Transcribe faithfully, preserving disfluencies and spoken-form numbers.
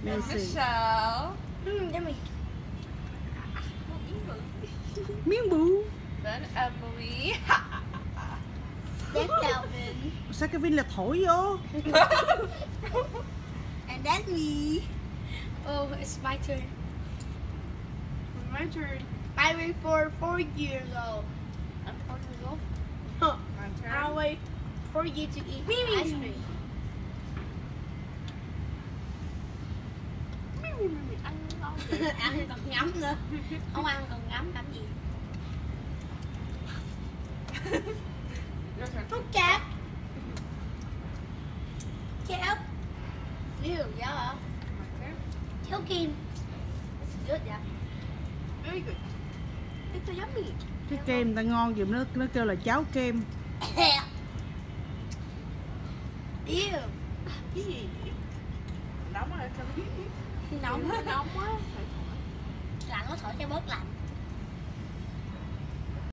Messi. Mm, yummy. Miếng bự. Đến Emily. That's Calvin. Sao cái Vin là thổi vô? And that's me. Oh, it's my turn. My turn. I wait for four years old. I'm four years old. Huh. My turn. I'll wait for you to eat ice cream. Ăn ngon vậy. Ăn còn ngắm nữa. Không ăn còn ngắm làm gì? Your turn. Không chạp. Chạp. Ew, yeah. My turn. Thiếu kim. It's good, yeah. Very good. It's so yummy. Cái kem người ta ngon dùm nó nó kêu là cháo kem. Ew. Cái gì? Nóng rồi sao biết? Nóng, Nóng quá. lạnh nó thổi cho bớt lạnh.